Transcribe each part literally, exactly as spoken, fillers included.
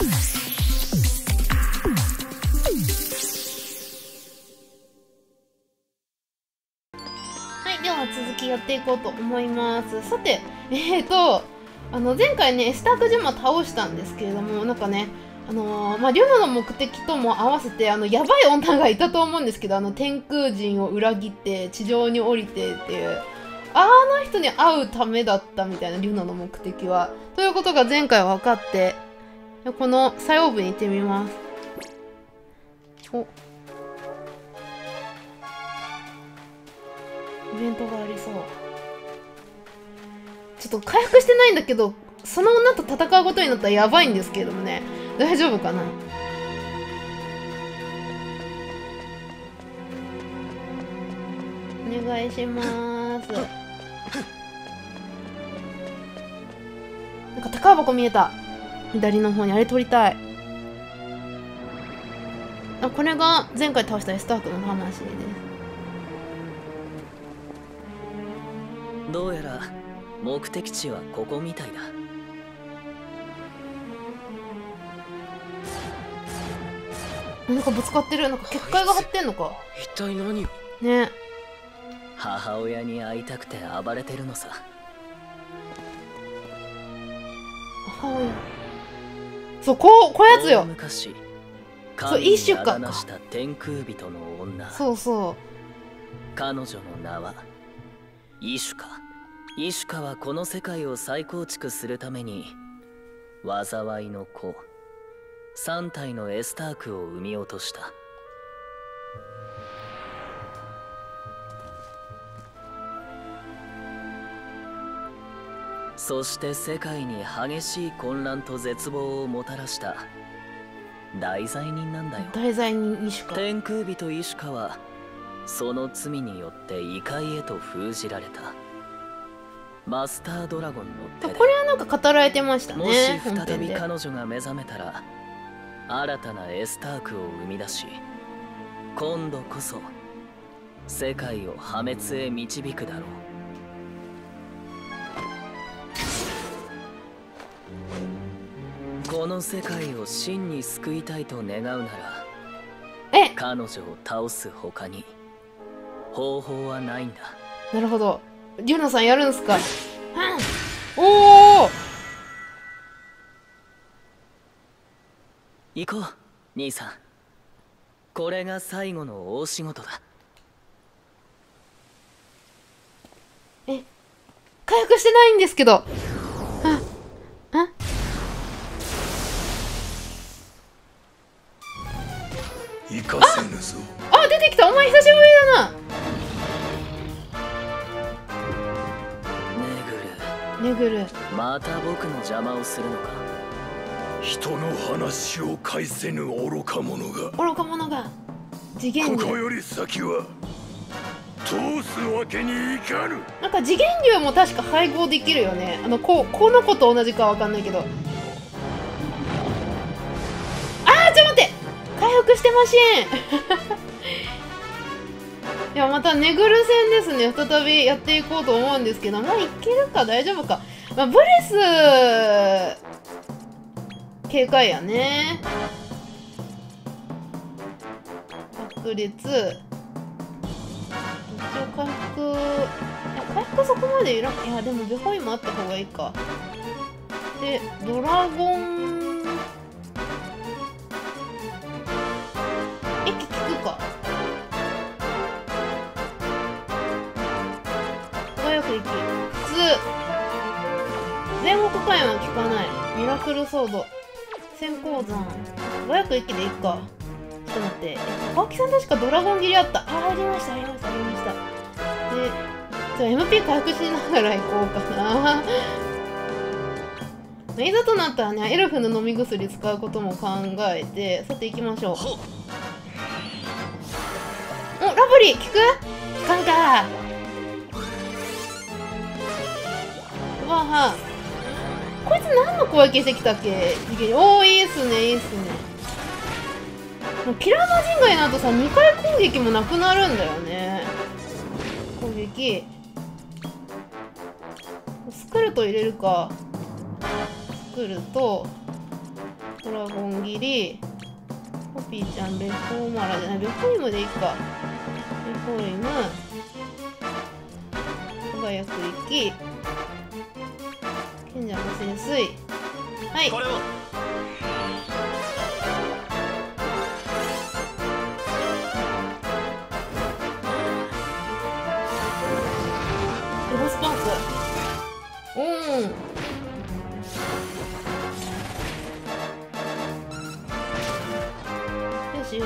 はい、では続きやっていこうと思います。さて、えーと、あの前回ね、エスターク島倒したんですけれども、なんかね、あのー、まあ、リュナの目的とも合わせて、あの、やばい女がいたと思うんですけど、あの、天空人を裏切って地上に降りてっていう、あの人に会うためだったみたいな、リュナの目的は。ということが前回分かって、この作用部に行ってみます。お。イベントがありそう。ちょっと回復してないんだけど、その女と戦うことになったらやばいんですけれどもね。大丈夫かな。お願いします。なんか宝箱見えた。左の方にあれ取りたい。あ、これが前回倒したエスタークの魂です。 どうやら目的地はここみたいだ。 なんかぶつかってる。なんか結界が張ってんのか。 一体何を。 ね。 母親に会いたくて暴れてるのさ。 母親。そう、こう、こういうやつよ。 昔、 そう、イシュカか。 した天空人の女。 そうそう。 彼女の名はイシュカ。イシュカはこの世界を再構築するために災いの子さん体のエスタークを生み落とした。そして世界に激しい混乱と絶望をもたらした大罪人なんだよ。 大罪人イシュカ。 天空人イシュカはその罪によって異界へと封じられた。マスタードラゴンの手で。 これはなんか語られてましたね。 もし再び彼女が目覚めたら新たなエスタークを生み出し、今度こそ世界を破滅へ導くだろう。この世界を真に救いたいと願うなら、 え彼女を倒す他に方法はないんだ。 なるほど。リュウナさんやるんすか。おお。 行こう兄さん。これが最後の大仕事だ。 え、回復してないんですけど。あ、あ。 行かせぬぞ。 あ、出てきた。お前久しぶりだな。 ネグル。 ネグル。 また僕の邪魔をするのか。 人の話を返せぬ愚か者が。 愚か者が。次元流。 ここより先は通すわけにいかぬ。 なんか次元流も確か配合できるよね。あのこうこの子と同じかわかんないけど。あー、ちょっと待って。回復してません。いや、またネグル戦ですね。再びやっていこうと思うんですけど、まあいけるか大丈夫か。まあ、ブレス警戒やね。爆裂。一応回復、いや回復そこまでいらん。いやでもベホイもあった方がいいか。でドラゴン息効くか。素早く息。普通全国火炎は効かない。ミラクルソード閃光山素早く息でいいか。ちょっと待って、青木さん確かドラゴン斬りあった。あー、ありましたありましたありました。でじゃあ エムピー 回復しながら行こうかな。いざとなったらね、エルフの飲み薬使うことも考えて、さて行きましょう。お、ラブリー効く？効かんか。わはこいつ何の攻撃してきたっけ？おー、いいっすねいいっすね。キラーマジンガイの後さ、にかい攻撃もなくなるんだよね。攻撃スクルト入れるか。スクルトドドラゴン切り。ポピーちゃんレフォーマラじゃない、レフォリムでいいか。レフォリム輝く息、賢者の潜水。はい、 これをエゴスパーク。おーん、よしよしよしよし。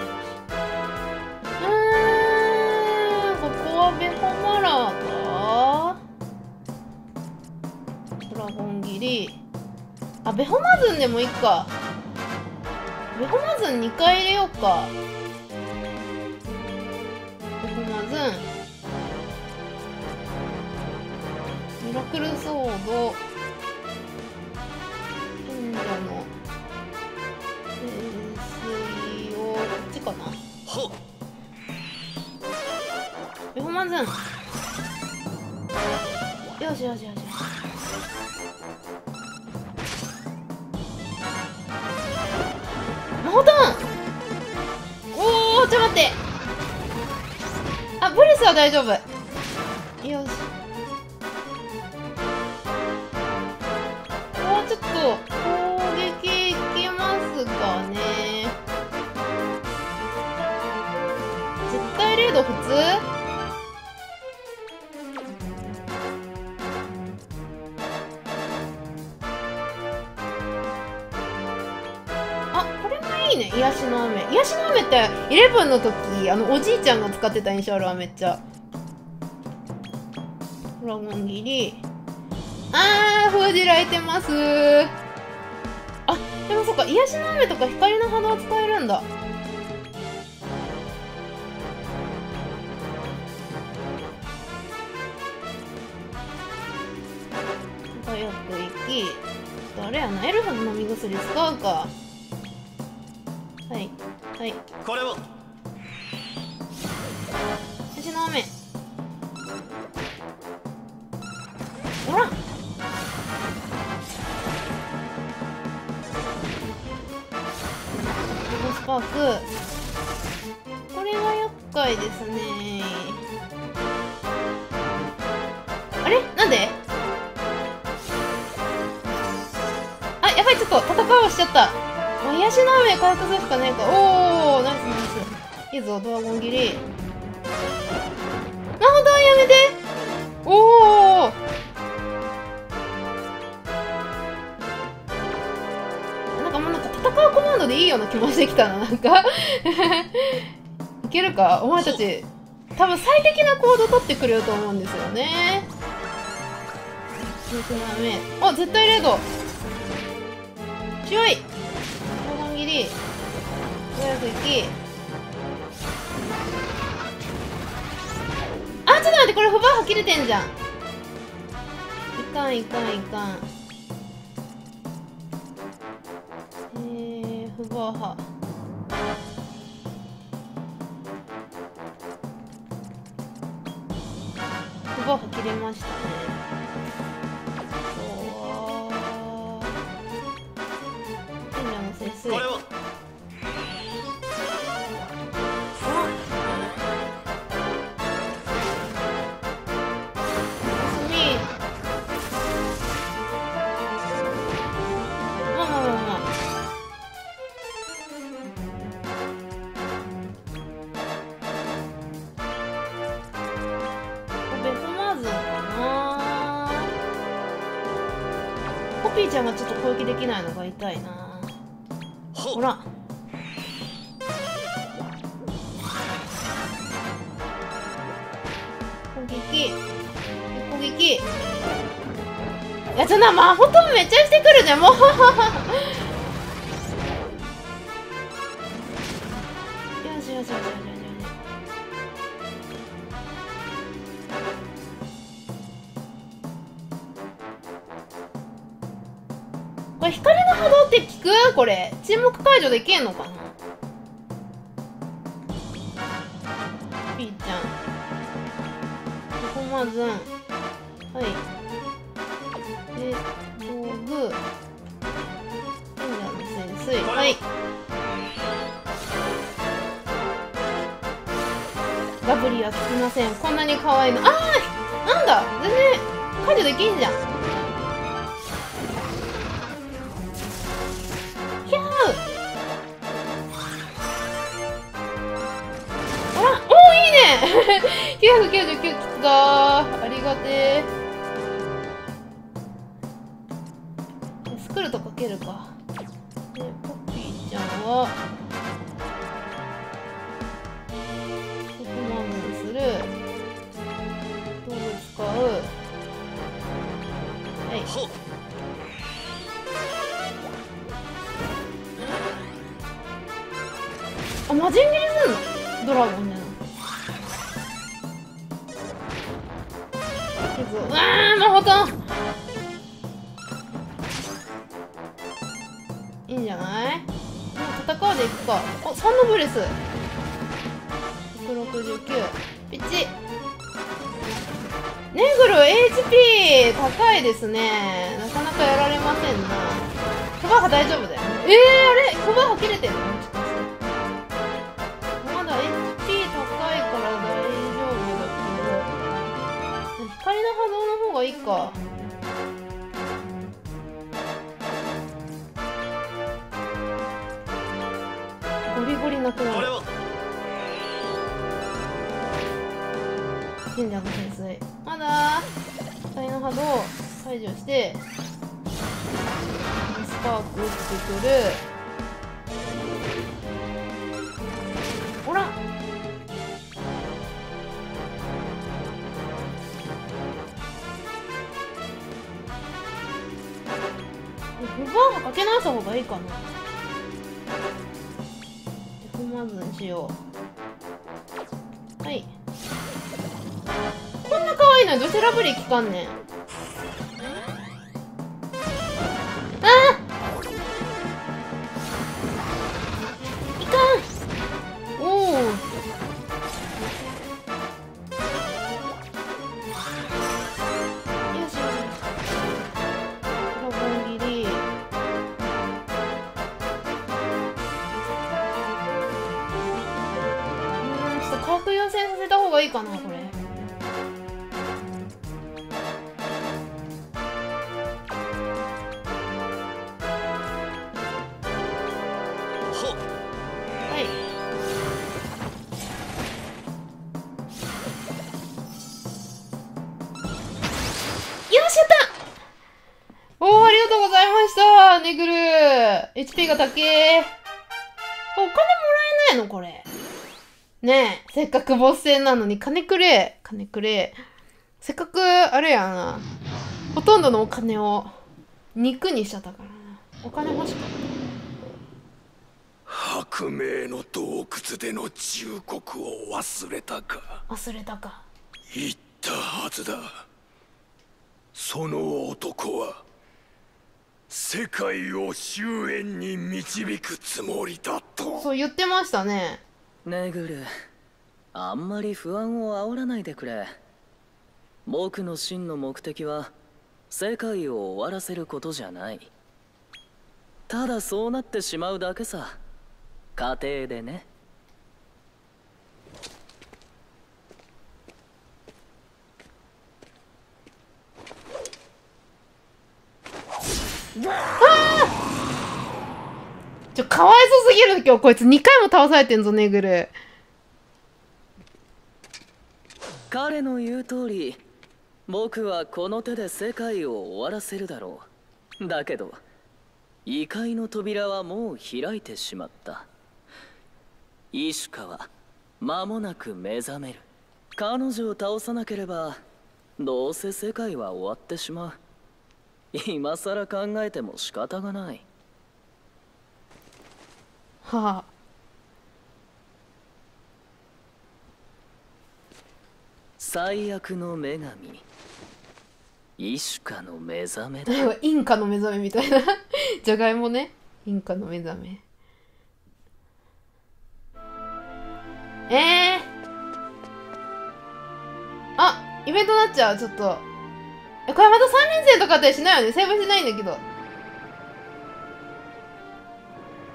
うーん、ここはベホマラーか。ドラゴン切り。あ、ベホマズンでもいいか。ベホマズンにかい入れようか。ベホマズン、ミラクルソード、賢者の潜水をこっちかな。 ほっ、 ベホマズン、よしよしよしよし。魔法ターン。おお、ちょっと待って。あ、ブレスは大丈夫。よし。もうちょっと攻撃いけますかね。絶対レード普通。あ、これもいいね。癒しの雨。癒しの雨ってイレブンの時、あのおじいちゃんが使ってた印象あるわ、めっちゃ。ドラゴン切り。あー、封じられてます。あ、でもそっか、癒しの雨とか光の波動使えるんだ。輝く息。ちょっとあれやな、エルフの飲み薬使うか。はいはい、 これを癒しの雨。ほら、スパーク。これは厄介ですね。あれ、なんで。あ、やばい、ちょっと戦おうしちゃった。あ、癒しの雨回復するしかねえか。おお、ナイスナイス。いいぞ、ドラゴン切り。魔法ターンやめて。おお、なんかもうなんか戦うコマンドでいいような気もしてきたな、なんかいけるか、お前たち。多分最適な行動取ってくれると思うんですよね。あ、絶対レード強い。ドラゴン切り、早く行き。あ、ちょっと待って、これフバーハ切れてんじゃん。いかんいかんいかん。えー、フバーハ。フバーハ切れましたね。これはまあまあまあまあ、ベホマーズかな。ポピーちゃんがちょっと攻撃できないのが痛いな。ほら、攻撃攻撃。いや、そんな魔法トンめっちゃしてくるじゃん、もうよしよしよしよしよし。これ光の波動って効く？これ沈黙解除できんのかな。ピーちゃん、ここまずん、はい、で道具、賢者の潜水。 すい。はい。ガブリは聞きません。こんなに可愛いの。ああ、なんだ、全然解除できんじゃん。ひゃー。あら、おお、いいね。きゅうひゃくきゅうじゅうきゅうきつだー。ありがてー。スクルトかけるか。で、ポッピーちゃんはここまでする。道具使う。はい。あ、魔人斬りすんの？ドラゴンじゃなくて。うわー、魔法トン。いいんじゃない？もう戦うでいくか。お、サンドブレスひゃくろくじゅうきゅう。ピッチネグル エイチピー 高いですね。なかなかやられませんな。コバハ大丈夫だよね。えー、あれコバハ切れてるの？もしかしてまだ エイチピー 高いから大丈夫だけど、光の波動の方がいいか。ゴリゴリなくなる。賢者の潜水。まだ光の波動解除してスパーク打ってくる。ほら、フバーがかけ直した方がいいかな。まずにしよう。はい。こんな可愛いのにどうしてラブリー効かんねん。ああ、いかん。おお、よしよし。ドラゴン切り。化学優先させた方がいいかな、これ。はい。よっしゃった。おー、ありがとうございました、ネグル。エイチピー が高え。お金もらえないのこれ。ねえ、せっかくボス戦なのに金くれ。金くれ。せっかく、あれやな。ほとんどのお金を肉にしちゃったからな。お金欲しかった。 白明の洞窟での忠告を忘れたか。 忘れたか。 言ったはずだ。その男は世界を終焉に導くつもりだと。 そう言ってましたね。 ネグル、あんまり不安を煽らないでくれ。僕の真の目的は世界を終わらせることじゃない。ただそうなってしまうだけさ。家庭でね。 ちょ、かわいそうすぎる。今日こいつにかいも倒されてんぞ、ネグル。 彼の言う通り、僕はこの手で世界を終わらせるだろう。だけど異界の扉はもう開いてしまった。イシュカは間もなく目覚める。彼女を倒さなければどうせ世界は終わってしまう。今さら考えても仕方がない。 はあ。 最悪の女神、イシュカの目覚めだ。 インカの目覚めみたいな。じゃがいもね。インカの目覚め。えー、あ、イベントになっちゃう。ちょっとえ、これまたさん連戦とかあったりしないよね。セーブしないんだけど。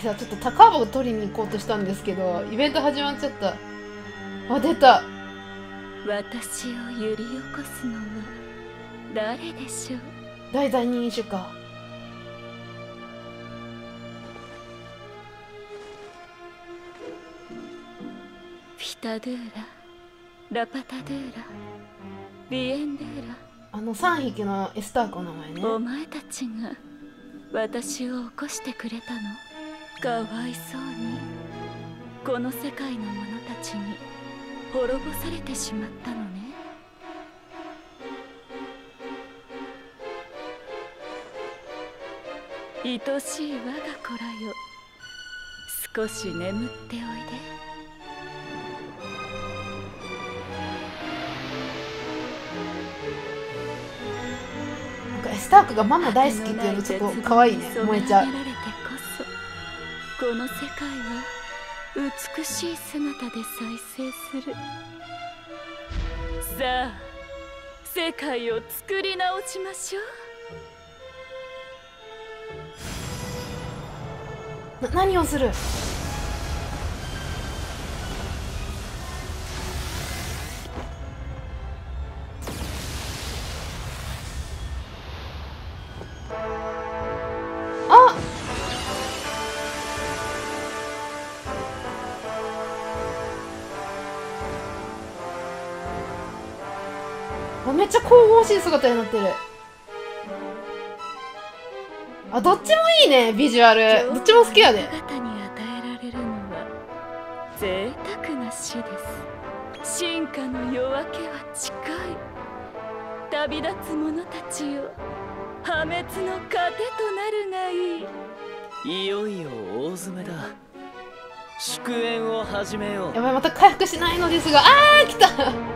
さ、ちょっと高箱取りに行こうとしたんですけど、イベント始まっちゃった。あ、出た。 私を揺り起こすのは誰でしょう。 大罪人種か。 フィタドゥーラ、ラパタドゥーラ、ビエンドゥーラ。 あのさんびきのエスターコの名前ね。 お前たちが私を起こしてくれたの。かわいそうにこの世界の者たちに滅ぼされてしまったのね。愛しい我が子らよ、少し眠っておいで。 なんかエスタークがママ大好きっていうのちょっと可愛いね。萌えちゃう。 この世界は美しい姿で再生する。さあ、世界を作り直しましょう。な、何をする？めっちゃ神々しい姿になってる。あ、どっちもいいね、ビジュアル。どっちも好きやで。 あなたに与えられるのは贅沢な死です。進化の夜明けは近い。旅立つ者たちよ、破滅の糧となるがいい。 いよいよ大詰めだ。祝宴を始めよう。 やばい、また回復しないのですが、あー来た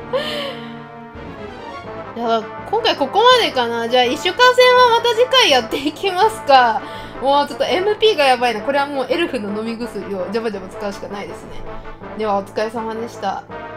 いや、今回ここまでかな。じゃあいっしゅうかん戦はまた次回やっていきますか。もうちょっと エムピー がやばいな。これはもうエルフの飲み薬をジャバジャバ使うしかないですね。ではお疲れ様でした。